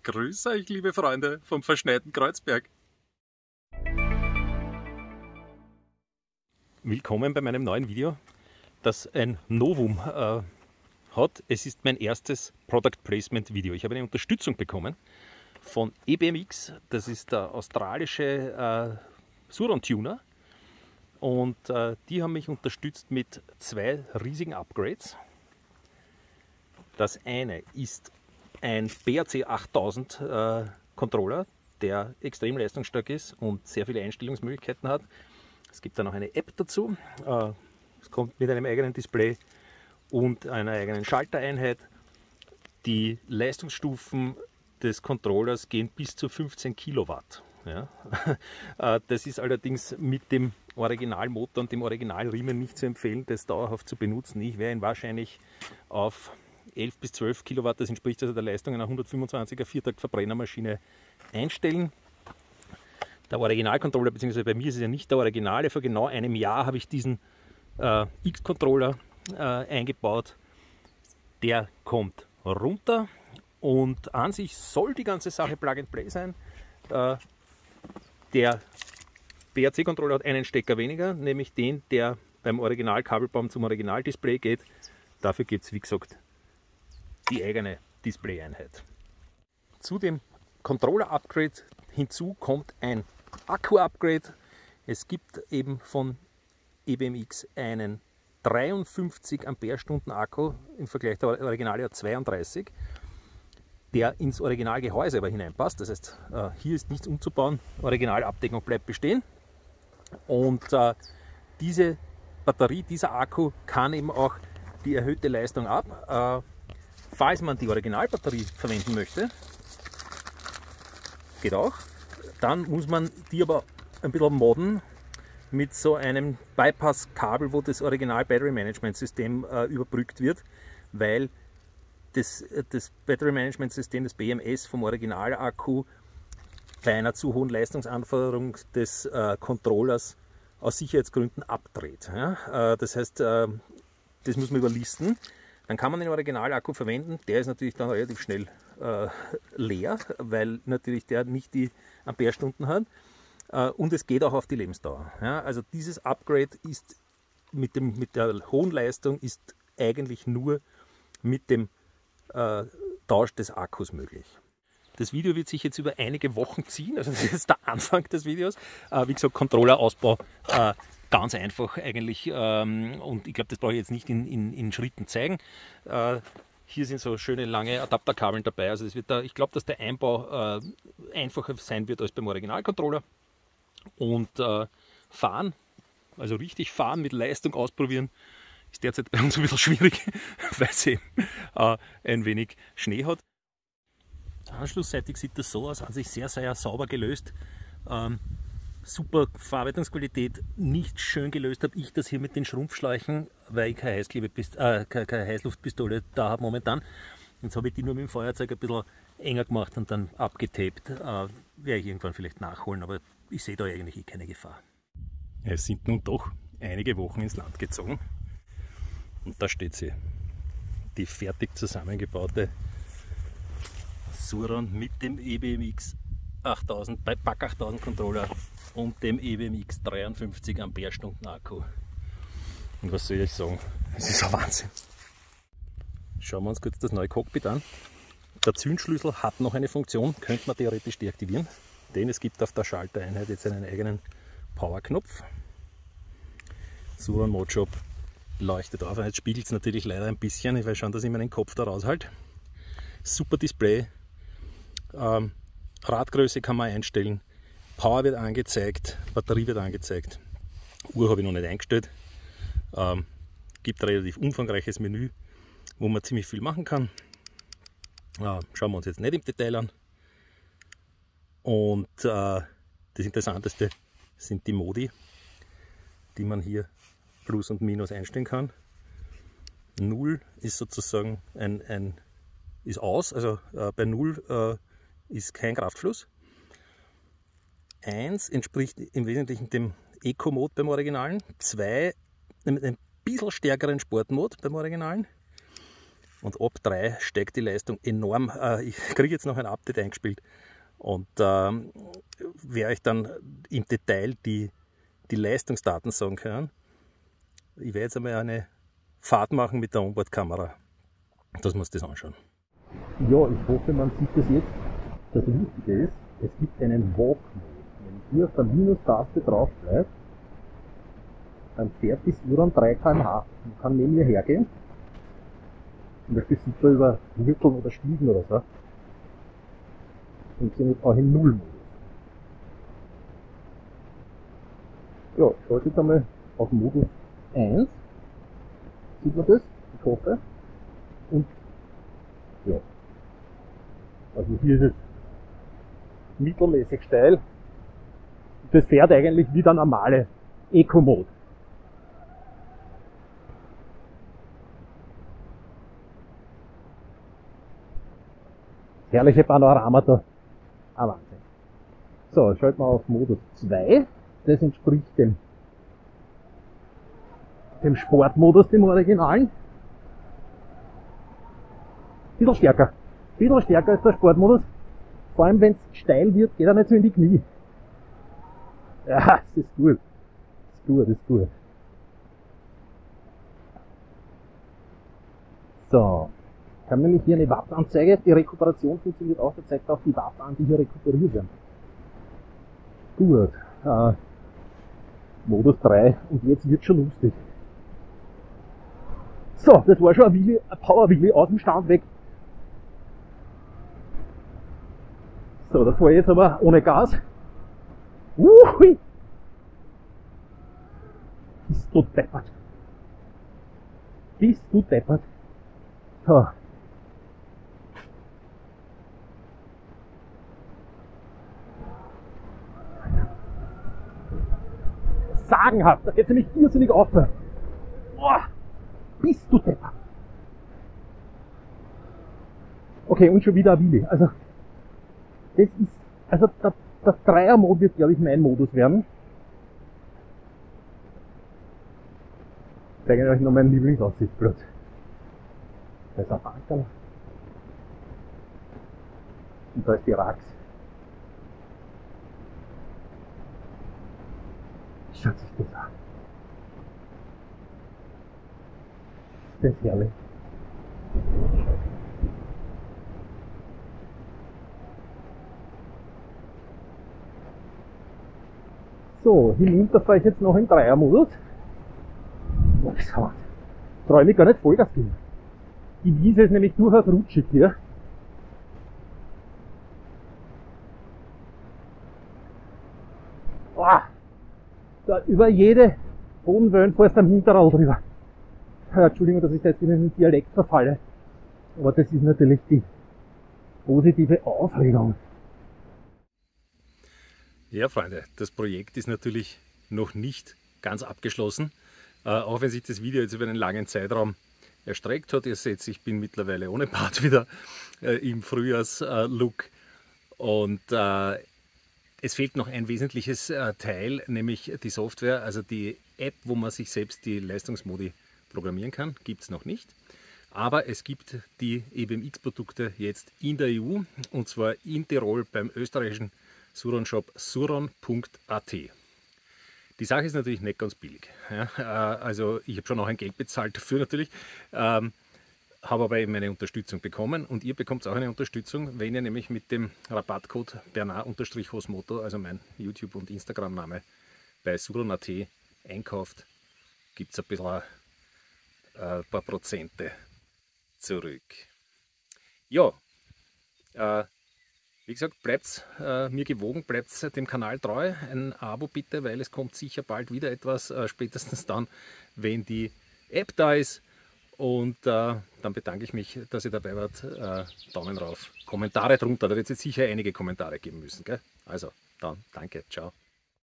Grüß euch, liebe Freunde vom verschneiten Kreuzberg. Willkommen bei meinem neuen Video, das ein Novum hat. Es ist mein erstes Product Placement Video. Ich habe eine Unterstützung bekommen von EBMX. Das ist der australische Suron-Tuner. Und die haben mich unterstützt mit zwei riesigen Upgrades. Das eine ist ein BRC 8000 Controller, der extrem leistungsstark ist und sehr viele Einstellungsmöglichkeiten hat. Es gibt da noch eine App dazu. Es kommt mit einem eigenen Display und einer eigenen Schaltereinheit. Die Leistungsstufen des Controllers gehen bis zu 15 Kilowatt. Ja. Das ist allerdings mit dem Originalmotor und dem Originalriemen nicht zu empfehlen, das dauerhaft zu benutzen. Ich werde ihn wahrscheinlich auf 11 bis 12 Kilowatt, das entspricht also der Leistung einer 125er Viertakt-Verbrennermaschine, einstellen. Der Originalcontroller, beziehungsweise bei mir ist es ja nicht der Originale, vor genau einem Jahr habe ich diesen X-Controller eingebaut. Der kommt runter und an sich soll die ganze Sache Plug and Play sein. Der BRC-Controller hat einen Stecker weniger, nämlich den, der beim Originalkabelbaum zum Originaldisplay geht. Dafür gibt es, wie gesagt, die eigene Display-Einheit. Zu dem Controller-Upgrade hinzu kommt ein Akku-Upgrade. Es gibt eben von EBMX einen 53 Ampere-Stunden Akku im Vergleich der Originale ja 32, der ins Originalgehäuse aber hineinpasst. Das heißt, hier ist nichts umzubauen, Originalabdeckung bleibt bestehen. Und diese Batterie, dieser Akku kann eben auch die erhöhte Leistung ab. Falls man die Originalbatterie verwenden möchte, geht auch, dann muss man die aber ein bisschen modden mit so einem Bypass-Kabel, wo das Original Battery Management System überbrückt wird, weil das Battery Management System, das BMS vom Originalakku, bei einer zu hohen Leistungsanforderung des Controllers aus Sicherheitsgründen abdreht. Ja? Das heißt, das muss man überlisten. Dann kann man den Originalakku verwenden. Der ist natürlich dann relativ schnell leer, weil natürlich der nicht die Amperestunden hat. Und es geht auch auf die Lebensdauer. Ja? Also dieses Upgrade ist mit der hohen Leistung ist eigentlich nur mit dem Tausch des Akkus möglich. Das Video wird sich jetzt über einige Wochen ziehen, also das ist der Anfang des Videos. Wie gesagt, Controllerausbau ganz einfach eigentlich, und ich glaube, das brauche ich jetzt nicht in Schritten zeigen. Hier sind so schöne lange Adapterkabeln dabei, also das wird da, ich glaube, dass der Einbau einfacher sein wird als beim Originalcontroller. Und fahren, also richtig fahren, mit Leistung ausprobieren, ist derzeit bei uns ein bisschen schwierig, weil es eben ein wenig Schnee hat. Anschlussseitig sieht das so aus, an sich sehr, sehr sauber gelöst. Super Verarbeitungsqualität, nicht schön gelöst habe ich das hier mit den Schrumpfschläuchen, weil ich keine Heißluftpistole da habe momentan. Jetzt habe ich die nur mit dem Feuerzeug ein bisschen enger gemacht und dann abgetaped. Werde ich irgendwann vielleicht nachholen, aber ich sehe da eigentlich keine Gefahr. Es sind nun doch einige Wochen ins Land gezogen und da steht sie, die fertig zusammengebaute Suron mit dem EBMX 8000 bei PAC 8000 Controller und dem EBMX 53 Ampere-Stunden Akku. Und was soll ich sagen? Es ist ein Wahnsinn. Schauen wir uns kurz das neue Cockpit an. Der Zündschlüssel hat noch eine Funktion, könnte man theoretisch deaktivieren, denn es gibt auf der Schaltereinheit jetzt einen eigenen Power-Knopf. Suron Modshop leuchtet auf. Jetzt spiegelt es natürlich leider ein bisschen, ich weiß schon, dass ich meinen Kopf da raushalte. Super Display. Radgröße kann man einstellen, Power wird angezeigt, Batterie wird angezeigt, Uhr habe ich noch nicht eingestellt. Gibt ein relativ umfangreiches Menü, wo man ziemlich viel machen kann. Schauen wir uns jetzt nicht im Detail an. Und das Interessanteste sind die Modi, die man hier Plus und Minus einstellen kann. 0 ist sozusagen ist aus, also bei 0 ist kein Kraftfluss. 1 entspricht im Wesentlichen dem Eco-Mode beim Originalen. 2 ein bisschen stärkeren Sportmode beim Originalen. und ab 3 steigt die Leistung enorm. Ich kriege jetzt noch ein Update eingespielt und werde euch dann im Detail die Leistungsdaten sagen können. Ich werde jetzt einmal eine Fahrt machen mit der Onboard-Kamera, dass wir uns das anschauen. Ja, ich hoffe, man sieht das jetzt. Das Wichtige ist, es gibt einen Walk-Mode. Wenn ich hier auf der Minus-Taste drauf bleibe, dann fährt die Suron 3 km/h. Man kann neben mir hergehen. Zum Beispiel sieht man über Wurzeln oder Stiegen oder so. Und sind jetzt auch im Null-Modus. Ja, ich schalte jetzt einmal auf Modus 1. Sieht man das? Ich hoffe. Und ja. Also hier ist es mittelmäßig steil. Das fährt eigentlich wie der normale Eco-Mode. Herrliche Panoramata. Ah, Wahnsinn. So, schalten wir auf Modus 2. Das entspricht dem Sportmodus, dem Originalen. Bisschen stärker ist der Sportmodus. Vor allem wenn es steil wird, geht er nicht so in die Knie. Ja, das ist gut. Das ist gut. So. Ich habe nämlich hier eine Wattanzeige. Die Rekuperation funktioniert auch. Da zeigt auch die Watt an, die hier rekuperiert werden. Gut. Modus 3. Und jetzt wird schon lustig. So, das war schon ein Power-Wheelie aus dem Stand weg. So, da fahre ich jetzt aber ohne Gas. Hui! Bist du deppert. So. Sagenhaft, da geht es nämlich irrsinnig auf. Boah, bist du deppert. Okay, und schon wieder ein Wheelie. Also, der Dreier-Mode wird, glaube ich, mein Modus werden. Ich zeige euch noch meinen Lieblingsaussichtsplatz. Da ist ein Bankerl. Und da ist die Rax. Schaut sich das an. Das ist herrlich. So, hinunter fahre ich jetzt noch im Dreier-Modus. Ich traue mich gar nicht Vollgas geben. Die Wiese ist nämlich durchaus rutschig hier. Oh, da über jede Bodenwellen fährst du am Hinterrad drüber. Entschuldigung, dass ich da jetzt in den Dialekt verfalle. Aber das ist natürlich die positive Aufregung. Ja, Freunde, das Projekt ist natürlich noch nicht ganz abgeschlossen. Auch wenn sich das Video jetzt über einen langen Zeitraum erstreckt hat. Ihr seht, ich bin mittlerweile ohne Bart wieder im Frühjahrslook. Und es fehlt noch ein wesentliches Teil, nämlich die Software, also die App, wo man sich selbst die Leistungsmodi programmieren kann, gibt es noch nicht. Aber es gibt die EBMX-Produkte jetzt in der EU, und zwar in Tirol beim österreichischen Suron-Shop suron.at. Die Sache ist natürlich nicht ganz billig. Ja, also ich habe schon auch ein Geld bezahlt dafür natürlich, habe aber eben eine Unterstützung bekommen, und ihr bekommt auch eine Unterstützung, wenn ihr nämlich mit dem Rabattcode Bernard_Hosmoto, also mein YouTube- und Instagram-Name, bei suron.at einkauft, gibt es ein paar Prozente zurück. Ja, wie gesagt, bleibt mir gewogen, bleibt dem Kanal treu, ein Abo bitte, weil es kommt sicher bald wieder etwas, spätestens dann, wenn die App da ist. Und dann bedanke ich mich, dass ihr dabei wart. Daumen rauf, Kommentare drunter, da wird es jetzt sicher einige Kommentare geben müssen. Gell? Also, dann danke, ciao.